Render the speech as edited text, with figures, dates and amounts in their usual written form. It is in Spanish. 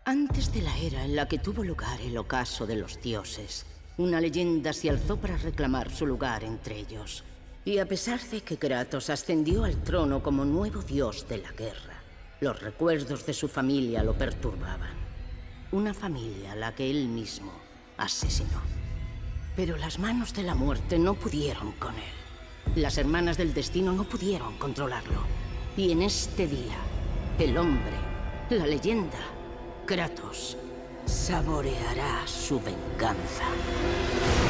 Antes de la era en la que tuvo lugar el ocaso de los dioses, una leyenda se alzó para reclamar su lugar entre ellos. Y a pesar de que Kratos ascendió al trono como nuevo dios de la guerra, los recuerdos de su familia lo perturbaban. Una familia a la que él mismo asesinó. Pero las manos de la muerte no pudieron con él. Las hermanas del destino no pudieron controlarlo. Y en este día, el hombre, la leyenda, Kratos, saboreará su venganza.